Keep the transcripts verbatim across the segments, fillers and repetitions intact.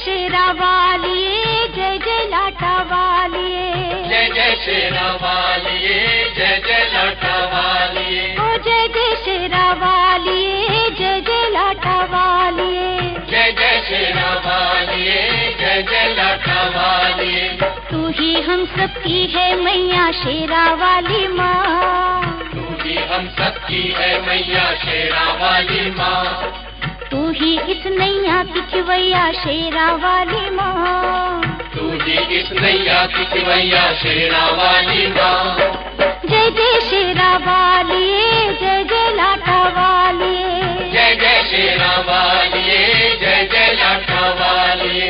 शेरा वालिए, जय जय लाटा वालिए, जय जय शेरा वालिए, जय जय लाटा वालिए, ओ जय जय शेरा वालिए, जय जय लाटा वालिए, जय जय शेरा वालिए, जय जय लाटा वालिए। तू ही हम सबकी है मैया शेरा वाली माँ, तू ही हम सबकी है मैया शेरा वाली माँ, तू ही इस नैया की खिवैया शेरा वाली माँ, तू ही इस नैया की खिवैया शेरा वाली माँ। जय जय शेरा वालिए, जय जय लाटा वालिए, जय जय शेरा वालिए, जय जय लाटा वालिए।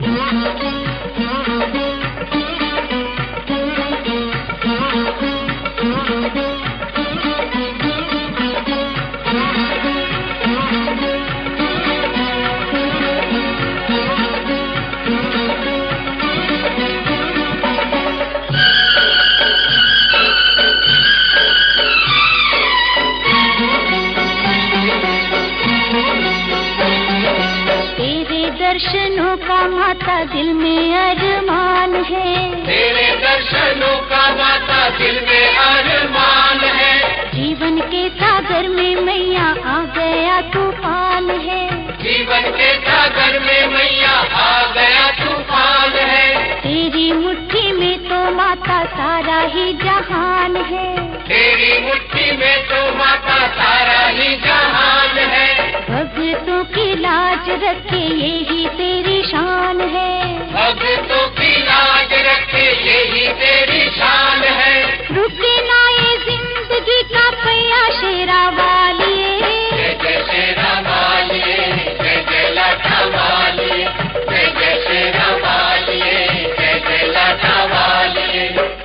दर्शनों का माता दिल में अरमान है, तेरे दर्शनों का माता दिल में अरमान है, जीवन के सागर में मैया आ गया तूफान है, जीवन के सागर में मैया आ गया तूफान है, तेरी मुट्ठी में तो माता सारा ही जहान है, तेरी मुट्ठी में तो माता सारा ही जहान है, भक्तों की लाज रखे यही तेरी शान है, भक्तों की लाज रखे यही तेरी शान है, रुके ना ये जिंदगी का पहिया शेरा वालिए, जय जय शेरा वालिए, जय जय लाटा वालिए, जय जय शेरा वालिए, जय जय लाटा वालिए।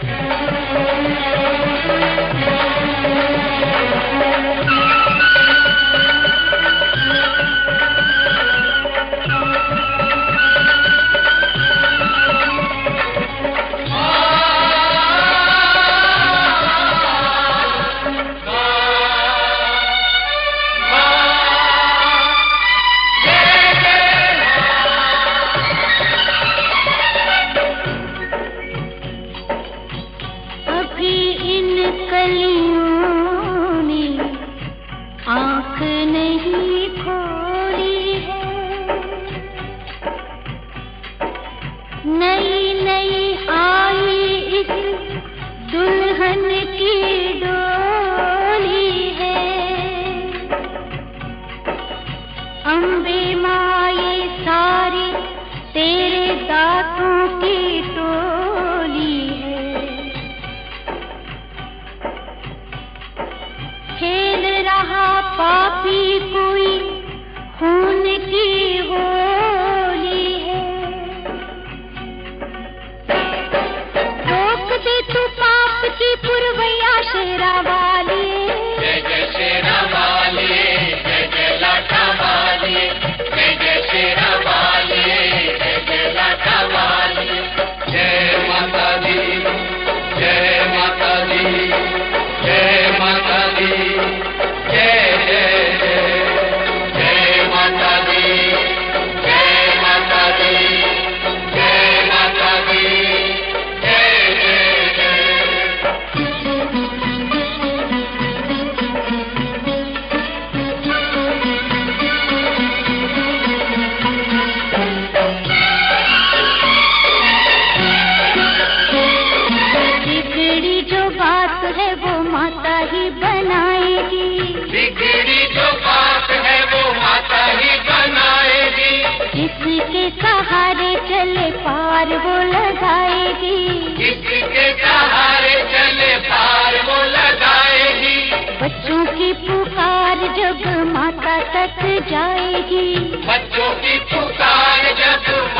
आँख नहीं खोली है, नई नई आई इस दुल्हन की डोली है, अम्बे माए सारी तेरे दांतों की टोली है, खेल रहा पापी कोई खून की होली है, रोक दे तू पाप की पुरवैया शेरा वालिए, जय जय शेरा वालिए, जय जय लाटा वालिए, जय जय शेरा वालिए, जय जय लाटा वालिए। जय माता दी, जय माता दी, जय माता दी, जय जय जय, जय माता दी, जय माता दी, जय माता दी, जय जय जय। बिगड़ी जो बात है वो माता ही बनाएगी, बिगड़ी जो बात है वो माता ही बनाएगी, जिसके सहारे चले पार वो लगाएगी, जिसके सहारे चले पार वो लगाएगी, बच्चों की पुकार जब माता तक जाएगी, बच्चों की पुकार जब